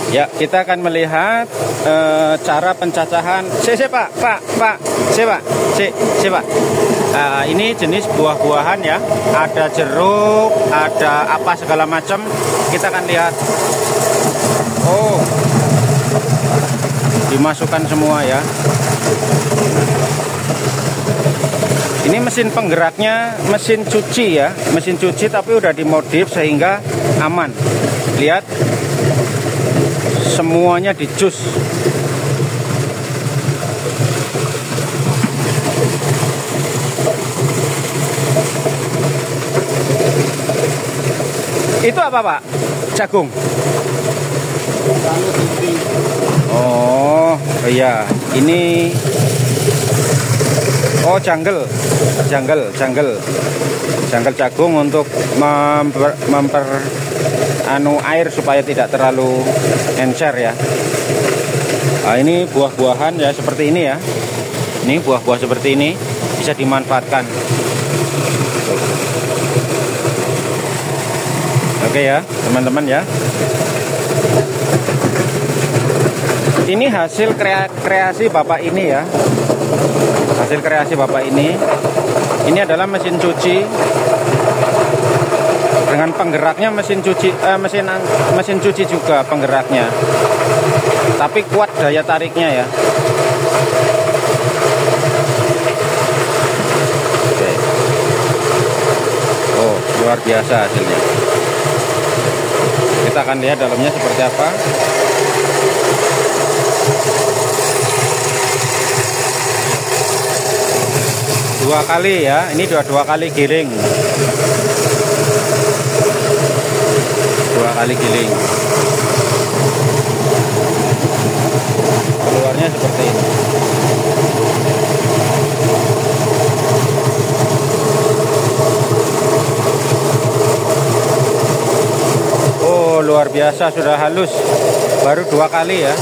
Ya, kita akan melihat cara pencacahan. Pak. Ini jenis buah-buahan ya. Ada jeruk, ada apa segala macam. Kita akan lihat. Oh, dimasukkan semua ya. Ini mesin penggeraknya mesin cuci ya, mesin cuci tapi udah dimodif sehingga aman. Lihat, semuanya di jus. Itu apa Pak? Jagung. Oh iya, ini janggal jagung untuk air supaya tidak terlalu encer ya. Nah, ini buah-buahan ya seperti ini ya. Ini buah-buah seperti ini bisa dimanfaatkan. Oke ya teman-teman ya. Ini hasil kreasi Bapak ini ya. Hasil kreasi Bapak ini. Ini adalah mesin cuci dengan penggeraknya mesin cuci juga penggeraknya. Tapi kuat daya tariknya ya. Oke. Oh, luar biasa hasilnya. Kita akan lihat dalamnya seperti apa. Dua kali ya, ini dua kali giling. Dua kali giling. Keluarnya seperti ini. Oh, luar biasa, sudah halus. Baru dua kali ya.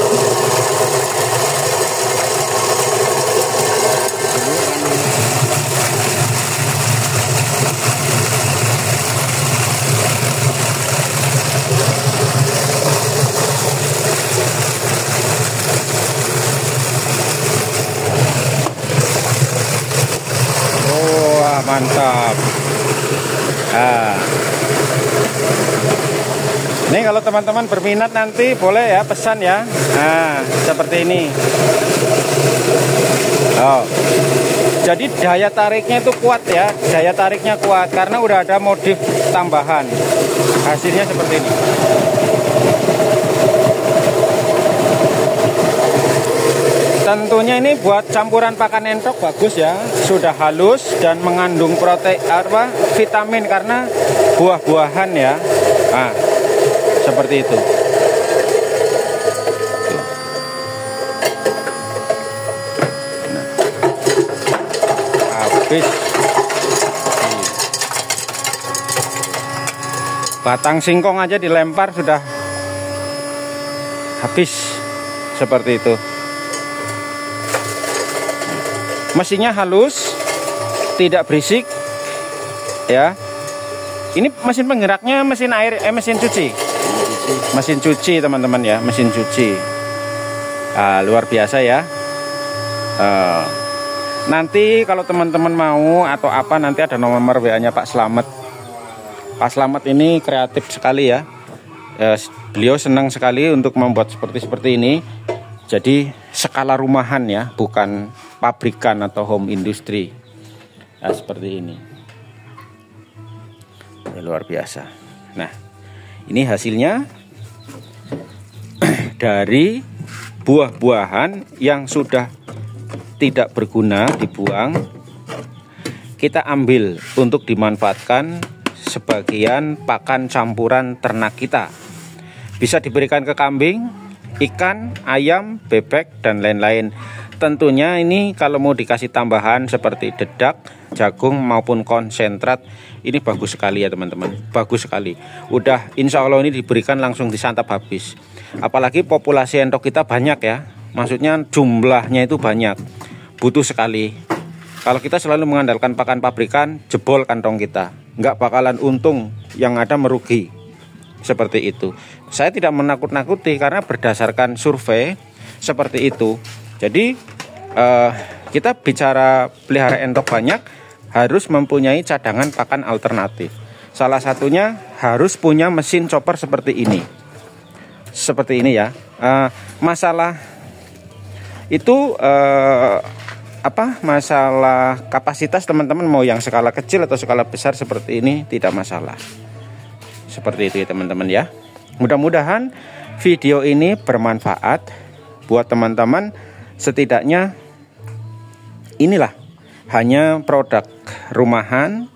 Mantap. Nah, ini kalau teman-teman berminat nanti boleh ya pesan ya. Nah, seperti ini. Oh, jadi daya tariknya itu kuat ya. Daya tariknya kuat karena udah ada modif tambahan. Hasilnya seperti ini. Tentunya ini buat campuran pakan entok bagus ya, sudah halus dan mengandung vitamin karena buah-buahan ya. Nah, seperti itu. Nah, habis. Batang singkong aja dilempar sudah habis seperti itu. Mesinnya halus, tidak berisik, ya. Ini mesin penggeraknya mesin mesin cuci, mesin cuci teman-teman ya, mesin cuci. Luar biasa ya. Nanti kalau teman-teman mau atau apa nanti ada nomor WA-nya Pak Slamet. Pak Slamet ini kreatif sekali ya. Beliau senang sekali untuk membuat seperti ini. Jadi skala rumahan ya, bukan pabrikan atau home industry. Nah, seperti ini. Luar biasa. Nah, ini hasilnya dari buah-buahan yang sudah tidak berguna dibuang. Kita ambil untuk dimanfaatkan sebagian pakan campuran ternak kita. Bisa diberikan ke kambing, ikan, ayam, bebek, dan lain-lain. Tentunya ini kalau mau dikasih tambahan seperti dedak, jagung maupun konsentrat, ini bagus sekali ya teman-teman. Bagus sekali. Udah insya Allah ini diberikan langsung disantap habis. Apalagi populasi entok kita banyak ya. Maksudnya jumlahnya itu banyak. Butuh sekali. Kalau kita selalu mengandalkan pakan pabrikan, jebol kantong kita. Nggak bakalan untung, yang ada merugi. Seperti itu. Saya tidak menakut-nakuti karena berdasarkan survei seperti itu. Jadi kita bicara pelihara entok banyak harus mempunyai cadangan pakan alternatif. Salah satunya harus punya mesin chopper seperti ini. Seperti ini ya. Masalah itu masalah kapasitas teman-teman mau yang skala kecil atau skala besar seperti ini tidak masalah. Seperti itu ya teman-teman ya. Mudah-mudahan video ini bermanfaat buat teman-teman. Setidaknya inilah hanya produk rumahan,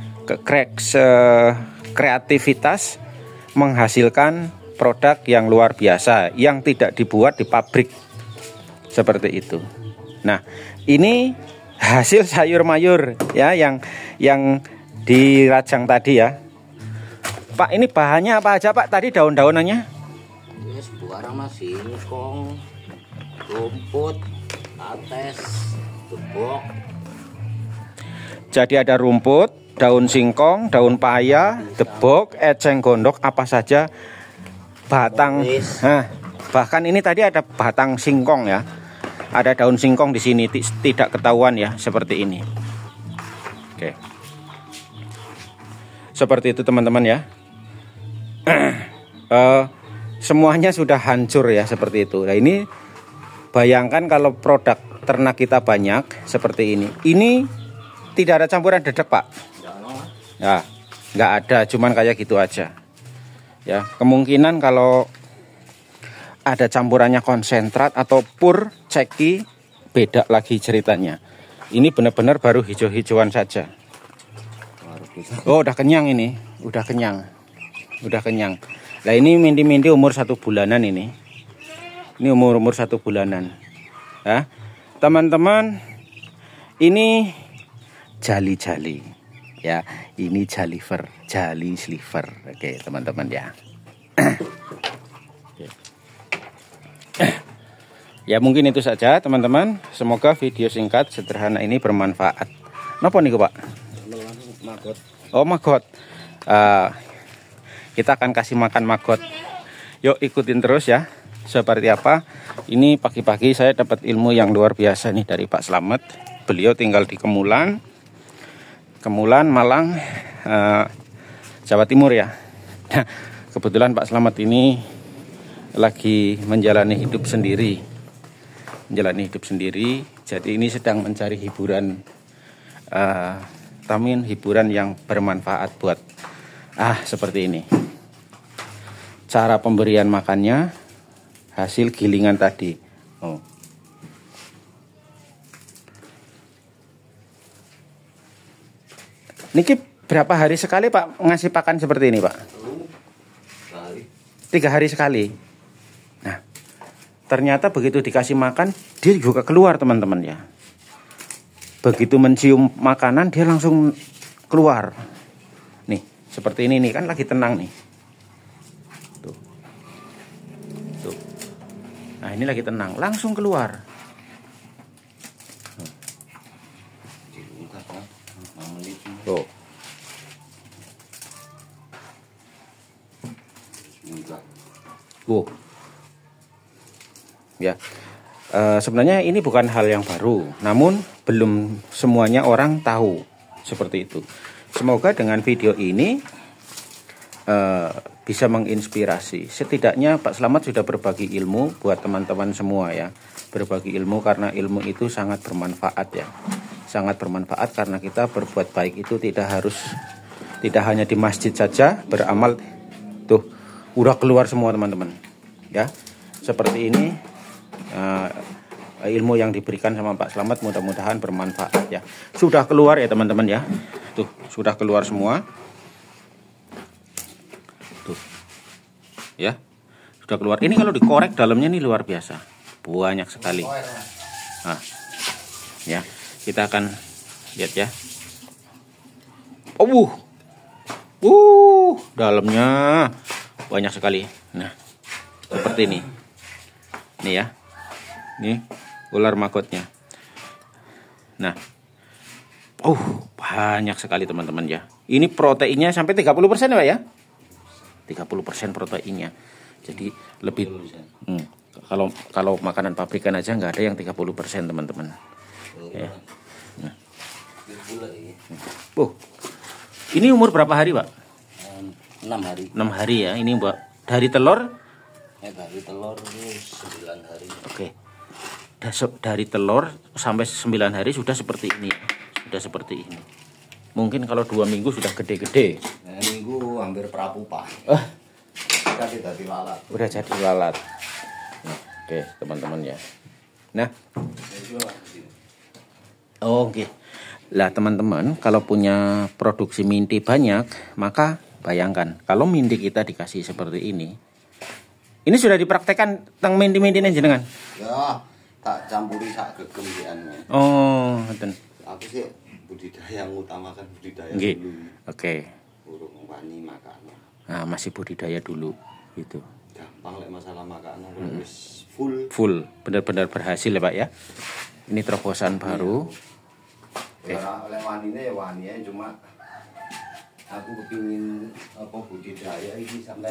kreativitas menghasilkan produk yang luar biasa yang tidak dibuat di pabrik seperti itu. Nah, ini hasil sayur mayur ya yang dirajang tadi ya. Pak, ini bahannya apa aja Pak? Tadi daun-daunannya? Yes, barang masih singkong, rumput, ates, gebok. Jadi ada rumput, daun singkong, daun paya, debok, eceng gondok, apa saja, batang. Nah, bahkan ini tadi ada batang singkong ya. Ada daun singkong di sini, tidak ketahuan ya, seperti ini. Oke. Seperti itu teman-teman ya. Semuanya sudah hancur ya, seperti itu. Nah, ini bayangkan kalau produk ternak kita banyak seperti ini. Ini tidak ada campuran dedek Pak. Ya, nggak ada, cuman kayak gitu aja. Ya, kemungkinan kalau ada campurannya konsentrat atau pur ceki, beda lagi ceritanya. Ini benar-benar baru hijau-hijauan saja. Oh, udah kenyang ini, udah kenyang. Nah, ini mindi-mindi umur 1 bulanan ini. Ini umur 1 bulanan. Ya, teman-teman, ini jali-jali. Ya, ini jali sliver. Oke, teman-teman ya. Ya, mungkin itu saja teman-teman. Semoga video singkat sederhana ini bermanfaat. Napa nih Pak? Maggot. Oh, maggot. Kita akan kasih makan maggot. Yuk ikutin terus ya. Seperti apa? Ini pagi-pagi saya dapat ilmu yang luar biasa nih dari Pak Slamet. Beliau tinggal di Kemulan, Malang, Jawa Timur ya. Nah, kebetulan Pak Slamet ini lagi menjalani hidup sendiri. Jadi ini sedang mencari hiburan, hiburan yang bermanfaat buat seperti ini. Cara pemberian makannya hasil gilingan tadi. Oh. Niki berapa hari sekali Pak ngasih pakan seperti ini Pak? 3 hari sekali. Nah, ternyata begitu dikasih makan dia juga keluar teman-teman ya. Begitu mencium makanan dia langsung keluar. Nih seperti ini nih, kan lagi tenang nih. Tuh. Nah, ini lagi tenang, langsung keluar. Tuh. Ya, sebenarnya ini bukan hal yang baru, namun belum semuanya orang tahu seperti itu. Semoga dengan video ini bisa menginspirasi. Setidaknya Pak Slamet sudah berbagi ilmu buat teman-teman semua ya. Berbagi ilmu karena ilmu itu sangat bermanfaat ya. Sangat bermanfaat karena kita berbuat baik itu tidak hanya di masjid saja beramal. Tuh, udah keluar semua teman-teman. Ya, seperti ini ilmu yang diberikan sama Pak Slamet mudah-mudahan bermanfaat ya. Sudah keluar ya teman-teman ya. Tuh, sudah keluar semua. Tuh. Ya. Sudah keluar. Ini kalau dikorek dalamnya nih luar biasa. Banyak sekali. Nah. Ya, kita akan lihat ya. Dalamnya banyak sekali. Nah, seperti ini. Nih ya. Nih ular maggotnya. Nah, banyak sekali teman-teman ya. Ini proteinnya sampai 30% ya Pak ya? 30% proteinnya. Jadi lebih kalau makanan pabrikan aja nggak ada yang 30%, teman-teman. Ya. Nah. Ini umur berapa hari, Pak? 6 hari. 6 hari ya. Ini Mbak dari telur? Dari telur ini 9 hari. Oke. Dari telur sampai 9 hari sudah seperti ini. Sudah seperti ini. Mungkin kalau 2 minggu sudah gede-gede. Minggu hampir prapupa. Jadi lalat. Udah jadi lalat. Oke, teman-teman ya. Nah. Oke. Lah teman-teman, kalau punya produksi minti banyak, maka bayangkan kalau minti kita dikasih seperti ini. Ini sudah dipraktekkan tentang minti-minti ini jenengan? Ya, tak campuri sak gegem. Oh, ngoten. Aku sih budidaya yang utamakan budidaya dulu. Oke. Urung wani makanan. Nah, masih budidaya dulu gitu. Gampang lek masalah makanan wis full. Benar-benar berhasil ya, Pak ya. Ini terobosan baru. Oleh wanine ya wani cuma aku kepingin budidaya ini sampai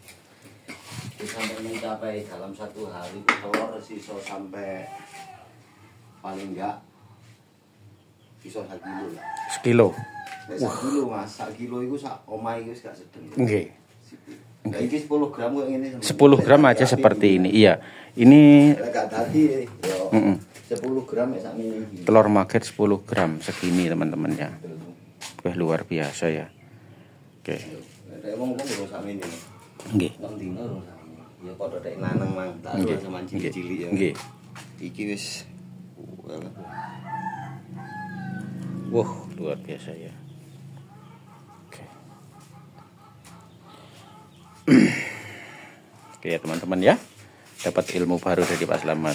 mencapai dalam 1 hari telur sisa sampai paling enggak bisa 1 kilo lah. 1 kilo. 1 kilo Mas, 1 kilo itu sak omahe wis gak sedeng. Nggih. Iki 10 gram kok ngene. 10 gram aja seperti ini. Iya. Ini gak tadi yo. 10 gram ya sak ini. Telur maggot 10 gram segini, teman-teman ya. Wah, luar biasa ya. Oke. Nek wong kok sak ini. Nggih. Nang dino ya padha tek naneng mang tak sama cilik-cilik ya. Nggih. Iki wis wah, luar biasa ya. Oke. Oke ya teman-teman ya. Dapat ilmu baru dari Pak Slamet.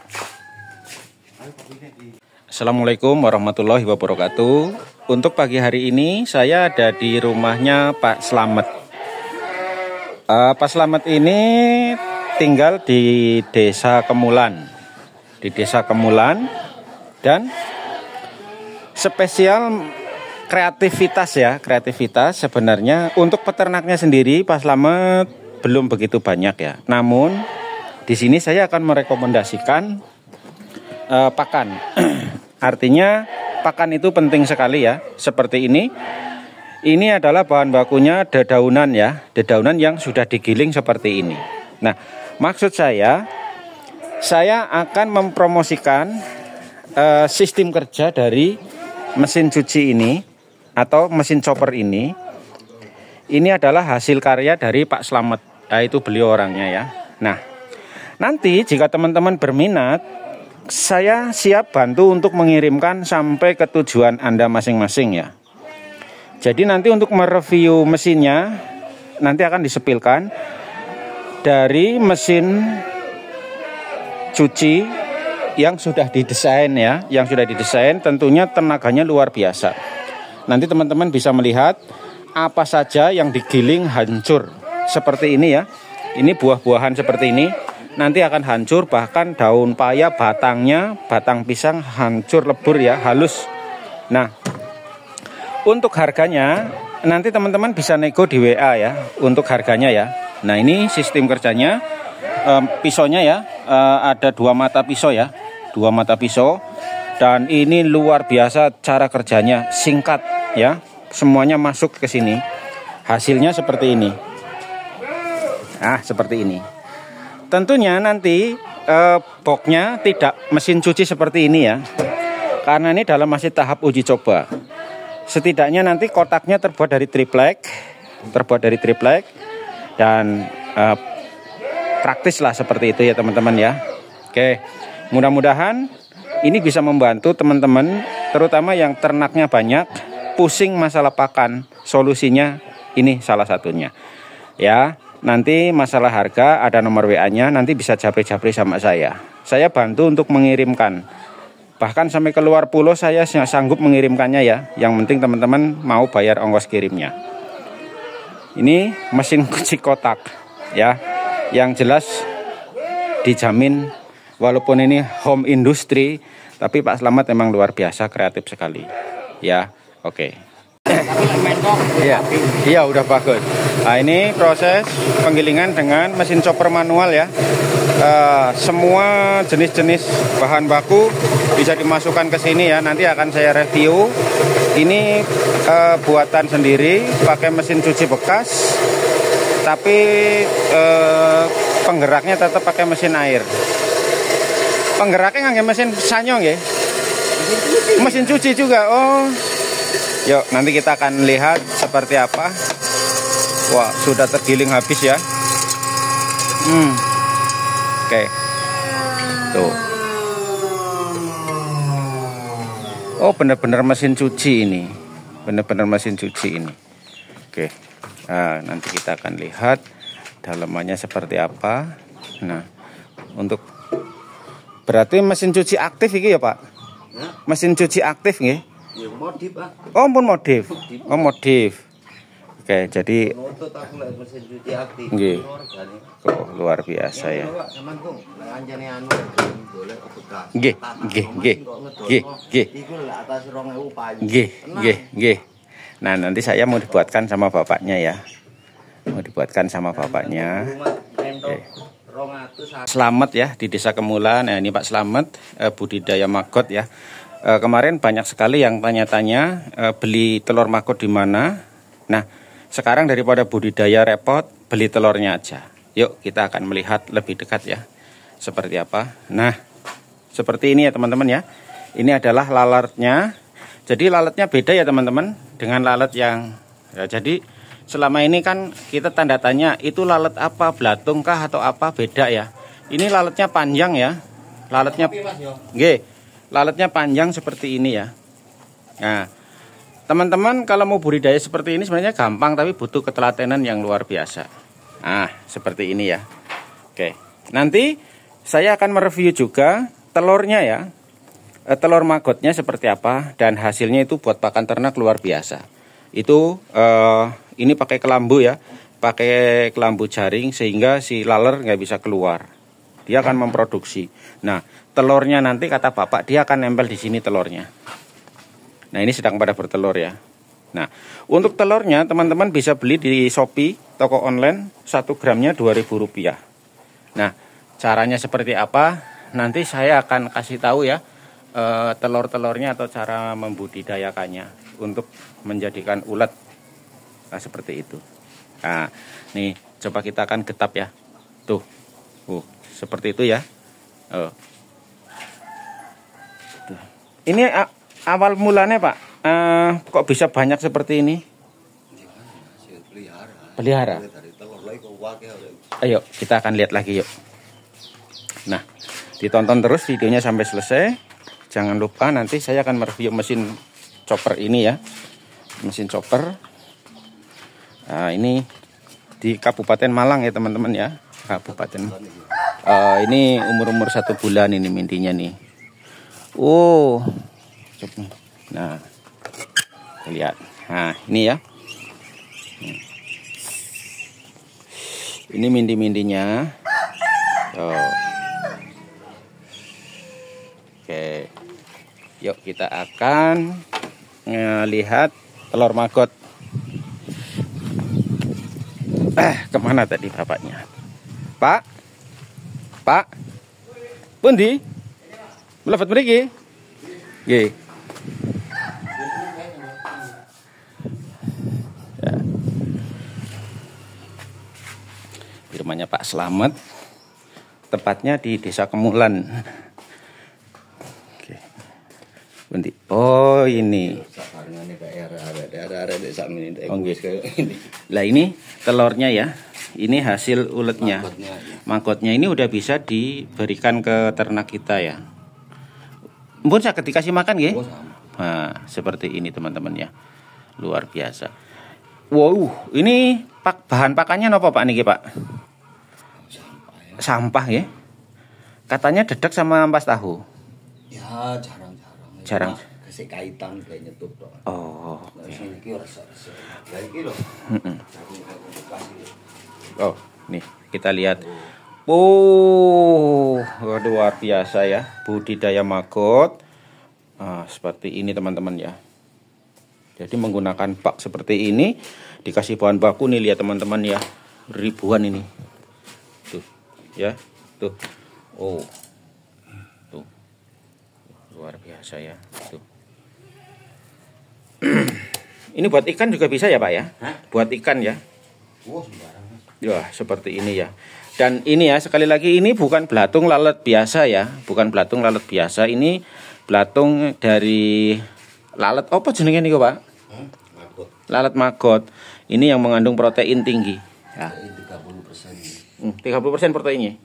Assalamualaikum warahmatullahi wabarakatuh. Untuk pagi hari ini saya ada di rumahnya Pak Slamet. Pak Slamet ini tinggal di Desa Kemulan. Di Desa Kemulan dan spesial kreativitas ya, kreativitas sebenarnya untuk peternaknya sendiri Pak Slamet belum begitu banyak ya. Namun di sini saya akan merekomendasikan pakan. Artinya pakan itu penting sekali ya. Seperti ini. Ini adalah bahan bakunya dedaunan ya, dedaunan yang sudah digiling seperti ini. Nah, maksud saya akan mempromosikan sistem kerja dari mesin cuci ini atau mesin chopper ini. Ini adalah hasil karya dari Pak Slamet. Nah, itu beliau orangnya ya. Nah, nanti jika teman-teman berminat, saya siap bantu untuk mengirimkan sampai ke tujuan Anda masing-masing ya. Jadi nanti untuk mereview mesinnya nanti akan disepilkan dari mesin cuci yang sudah didesain ya, yang sudah didesain tentunya tenaganya luar biasa. Nanti teman-teman bisa melihat apa saja yang digiling hancur seperti ini ya. Ini buah-buahan seperti ini nanti akan hancur, bahkan daun paya, batangnya, batang pisang hancur lebur ya, halus. Nah, untuk harganya nanti teman-teman bisa nego di WA ya untuk harganya ya. Nah, ini sistem kerjanya. Pisaunya ya, ada 2 mata pisau ya, 2 mata pisau. Dan ini luar biasa cara kerjanya, singkat ya, semuanya masuk ke sini. Hasilnya seperti ini. Nah, seperti ini. Tentunya nanti boxnya tidak mesin cuci seperti ini ya, karena ini dalam masih tahap uji coba. Setidaknya nanti kotaknya terbuat dari triplek, dan praktis lah seperti itu ya teman-teman ya. Oke, mudah-mudahan ini bisa membantu teman-teman, terutama yang ternaknya banyak, pusing masalah pakan. Solusinya ini salah satunya ya. Nanti masalah harga ada nomor WA-nya, nanti bisa japri-japri sama saya. Saya bantu untuk mengirimkan. Bahkan sampai keluar pulau saya sanggup mengirimkannya ya. Yang penting teman-teman mau bayar ongkos kirimnya. Ini mesin cuci kotak ya. Yang jelas dijamin walaupun ini home industry, tapi Pak Slamet memang luar biasa kreatif sekali. Ya, oke. Tapi mentok. Iya, iya udah bagus. Nah ini proses penggilingan dengan mesin chopper manual ya. Semua jenis-jenis bahan baku bisa dimasukkan ke sini ya. Nanti akan saya review. Ini buatan sendiri, pakai mesin cuci bekas, tapi penggeraknya tetap pakai mesin air. Penggeraknya nggak mesin sanyong ya? Mesin cuci juga. Oh. Yuk, nanti kita akan lihat seperti apa. Wah, sudah tergiling habis ya. Oke. Tuh. Oh, benar-benar mesin cuci ini. Benar-benar mesin cuci ini. Oke. Nah, nanti kita akan lihat dalamannya seperti apa. Nah, untuk berarti mesin cuci aktif ini ya, Pak? Mesin cuci aktif nggih? Ya modif, Pak. Oh, pun modif. Oh, modif. Oke, jadi Nutut aku lek mesin cuci aktif. nggih. Oh, luar biasa ya. Sampeyan kok lek anjane anu golek bekas. Nggih, nggih, nggih. Nggih, nggih. Iku lek atas 2000 payu. Nggih, nggih, nggih. Nah, nanti saya mau dibuatkan sama bapaknya ya. Mau dibuatkan sama bapaknya. Oke. Slamet ya di Desa Kemulan. Nah, ini Pak Slamet, budidaya maggot ya. Kemarin banyak sekali yang tanya-tanya beli telur maggot di mana. Nah, sekarang daripada budidaya repot, beli telurnya aja. Yuk kita akan melihat lebih dekat ya, seperti apa. Nah, seperti ini ya teman-teman ya. Ini adalah lalatnya. Jadi lalatnya beda ya teman-teman dengan lalat yang ya, jadi selama ini kan kita tanda tanya itu lalat apa, belatung kah atau apa, beda ya. Ini lalatnya panjang ya. Lalatnya nggih. Lalatnya panjang seperti ini ya. Nah, teman-teman kalau mau budidaya seperti ini sebenarnya gampang, tapi butuh ketelatenan yang luar biasa. Nah, seperti ini ya. Oke. Nanti saya akan mereview juga telurnya ya. Telur maggotnya seperti apa dan hasilnya itu buat pakan ternak luar biasa. Itu ini pakai kelambu ya. Pakai kelambu jaring sehingga si laler nggak bisa keluar. Dia akan memproduksi. Nah, telurnya nanti kata bapak dia akan nempel di sini telurnya. Nah, ini sedang pada bertelur ya. Nah, untuk telurnya teman-teman bisa beli di Shopee, toko online, 1 gramnya Rp2.000. Nah, caranya seperti apa? Nanti saya akan kasih tahu ya telur-telurnya atau cara membudidayakannya untuk menjadikan ulet. Nah, seperti itu. Nah, nih coba kita akan getap ya. Tuh. Seperti itu ya. Ini awal mulanya Pak, kok bisa banyak seperti ini? Pelihara. Ayo kita akan lihat lagi yuk. Nah, ditonton terus videonya sampai selesai. Jangan lupa nanti saya akan mereview mesin chopper ini ya. Mesin chopper. Nah, ini di Kabupaten Malang ya teman-teman ya. Kabupaten. Ini umur 1 bulan ini mintinya nih. Oh, nah, lihat. Nah, ini ya. Ini minti-mintinya. Oke, yuk kita akan lihat telur maggot. Kemana tadi bapaknya? Pak, pundi? Mlebet mriki? Nggih. Ya. Di rumahnya Pak Slamet. Tepatnya di Desa Kemulan. Oke. Pundi? Oh, ini. Lah ini telurnya ya. Ini hasil uletnya. Maggotnya ini udah bisa diberikan ke ternak kita ya. Mpun saya ketika kasih makan nggih. Nah, seperti ini teman-teman ya. Luar biasa. Wow, ini bahan pakannya apa Pak niki, Pak? Sampah ya. Katanya dedek sama ampas tahu. Ya, jarang-jarang. Jarang. Kasih kaitan kayak nyetup tok. Oh. Lah sing iki ora resik. Lah iki lho. Oh, nih kita lihat. Oh, luar biasa ya, budidaya maggot. Seperti ini teman-teman ya. Jadi menggunakan bak seperti ini, dikasih bahan baku nih, lihat teman-teman ya, ribuan ini. Tuh, ya, tuh. Oh. Tuh. Luar biasa ya, tuh. Ini buat ikan juga bisa ya, Pak ya? Hah? Buat ikan ya. Oh, sembarangan. Ya, seperti ini ya. Dan ini ya, sekali lagi ini bukan belatung lalat biasa ya, bukan belatung lalat biasa. Ini belatung dari lalat apa jenenge niku, Pak? Magot. Lalat maggot. Ini yang mengandung protein tinggi. Ya. 30%. 30% proteinnya.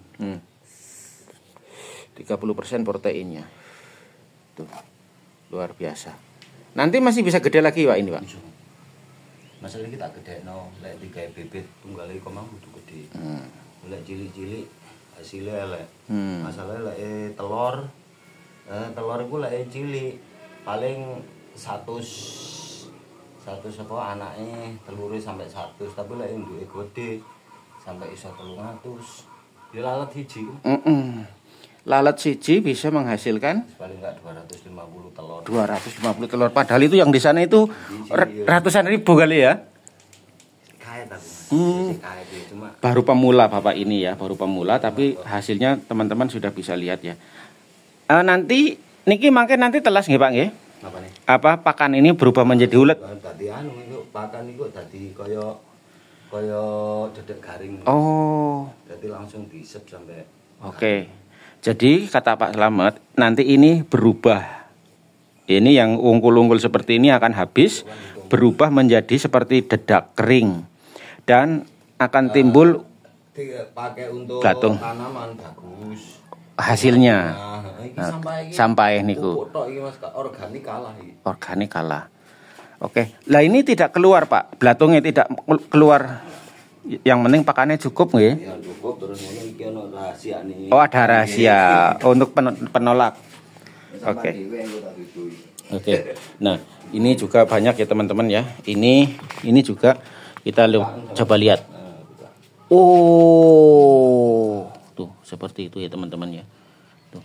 30% proteinnya. Tuh. Luar biasa. Nanti masih bisa gede lagi, Pak, ini, Pak. Masalah kita gede no, lek digawe bibit tunggal iki komang kudu gede. Lek cilik-cilik hasilnya lek. Masalah lek telur iku lek cilik paling 100 apa anake telure sampai 100, tapi lek induke gede sampai iso 300. Ya lalat siji. Lalat siji bisa menghasilkan Paling enggak 250 telur. 250 telur. Padahal itu yang di sana itu ratusan ribu kali ya. Kayak tapi. Kayak cuma Baru pemula Bapak ini ya, baru pemula, tapi hasilnya teman-teman sudah bisa lihat ya. Nanti niki mangke nanti telas nggih Pak nggih? apa nih? Apa pakan ini berubah menjadi ulet? Dadi anu itu pakan iku dadi kaya dedek garing. Oh, Jadi langsung diisep sampai. oke. Jadi kata Pak Slamet, nanti ini berubah. Ini yang ungkul-ungkul seperti ini akan habis, berubah menjadi seperti dedak kering. Dan akan timbul Pakai untuk belatung. tanaman bagus. Hasilnya. Nah, iki Sampai niku. Pupuk tok iki Mas, organik kalah iki. Organik kalah. Oke. Lah ini tidak keluar Pak, belatungnya tidak keluar. Yang penting pakannya cukup nggih. Ya cukup terus ngono iki ono rahasia nih. Oh, ada rahasia untuk penolak. Oke. Oke. Nah, ini juga banyak ya teman-teman ya. Ini juga kita coba lihat. Oh, tuh seperti itu ya teman-teman ya. Tuh.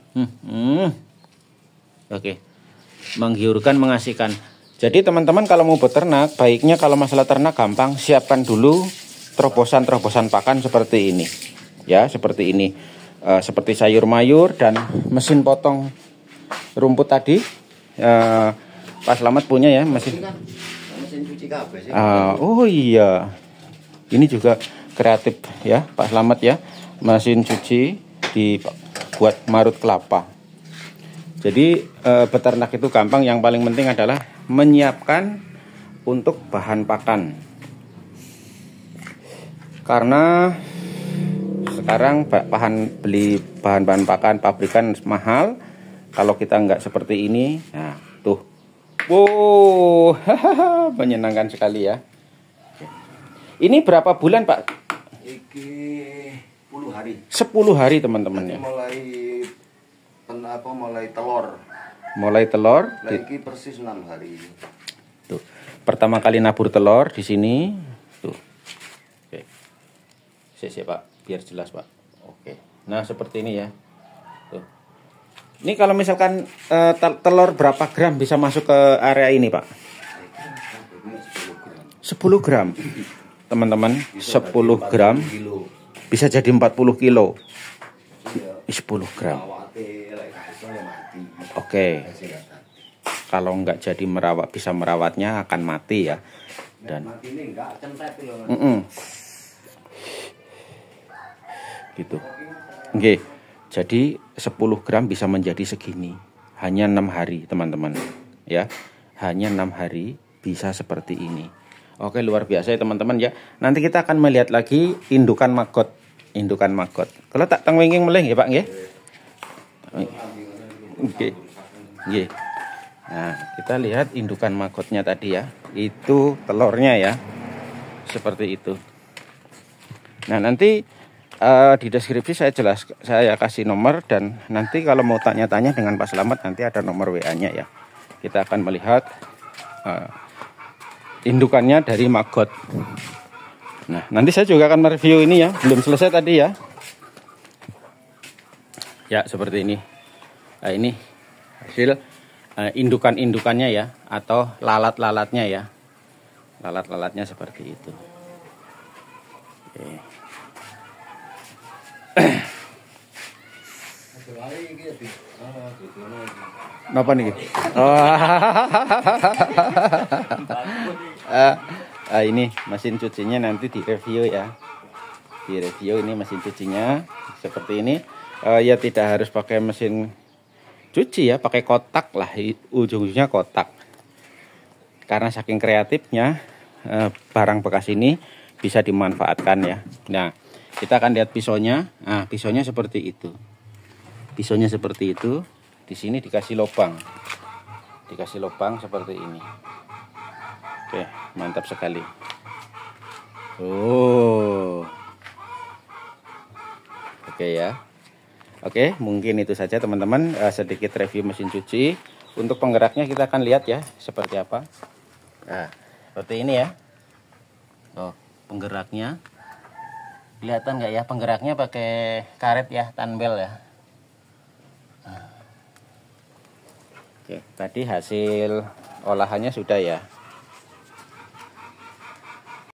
Oke. Menggiurkan, mengasihkan. Jadi teman-teman kalau mau beternak, baiknya kalau masalah ternak gampang, siapkan dulu terobosan-terobosan pakan seperti ini. Ya, seperti ini. Seperti sayur mayur dan mesin potong rumput tadi. Pak Slamet punya ya mesin. Mesin cuci kabeh sih. Oh iya. Ini juga kreatif ya Pak Slamet ya. Mesin cuci dibuat marut kelapa. Jadi beternak itu gampang, yang paling penting adalah menyiapkan untuk bahan pakan. Karena sekarang beli bahan-bahan pakan pabrikan mahal. Kalau kita nggak seperti ini, nah tuh, wow, menyenangkan sekali ya. Ini berapa bulan Pak? Iki 10 hari. 10 hari teman-teman ya. Mulai telur. Mulai telur. Iki persis 6 hari. Tuh, pertama kali nabur telur di sini. Tuh, oke. Siap Pak, biar jelas Pak. Oke. Nah seperti ini ya. Tuh. Ini kalau misalkan telur berapa gram bisa masuk ke area ini Pak? 10 gram. Teman-teman, 10 gram bisa jadi 40 kilo. 10 gram. Oke. Kalau nggak jadi bisa merawatnya akan mati ya. Dan gitu. Oke. Jadi 10 gram bisa menjadi segini. Hanya 6 hari teman-teman. Ya. Hanya 6 hari bisa seperti ini. Oke, luar biasa ya teman-teman ya. Nanti kita akan melihat lagi indukan maggot. Indukan maggot. Kalau tak tengwinging meleh ya Pak nggih. Oke. Nggih. Nah, kita lihat indukan maggotnya tadi ya. Itu telurnya ya. Seperti itu. Nah, nanti di deskripsi saya kasih nomor, dan nanti kalau mau tanya-tanya dengan Pak Slamet nanti ada nomor WA-nya ya. Kita akan melihat indukannya dari maggot. Nah, nanti saya juga akan mereview ini ya. Belum selesai tadi ya. Ya, seperti ini. Nah, ini hasil indukan-indukannya ya, atau lalat-lalatnya ya. Lalat-lalatnya seperti itu. Oke. Napa nih? Ini mesin cucinya nanti direview ya. Direview ini mesin cucinya seperti ini. Ya tidak harus pakai mesin cuci ya, pakai kotak lah, ujung-ujungnya kotak. Karena saking kreatifnya barang bekas ini bisa dimanfaatkan ya. Nah, kita akan lihat pisaunya. Nah, pisaunya seperti itu. Pisaunya seperti itu. Di sini dikasih lubang. Dikasih lubang seperti ini. Oke, mantap sekali. Oh. Oke ya. Oke, mungkin itu saja teman-teman, sedikit review mesin cuci. Untuk penggeraknya kita akan lihat ya seperti apa. Nah, seperti ini ya. Oh, penggeraknya. Kelihatan nggak ya, penggeraknya pakai karet ya, tanbel ya. Oke, tadi hasil olahannya sudah ya.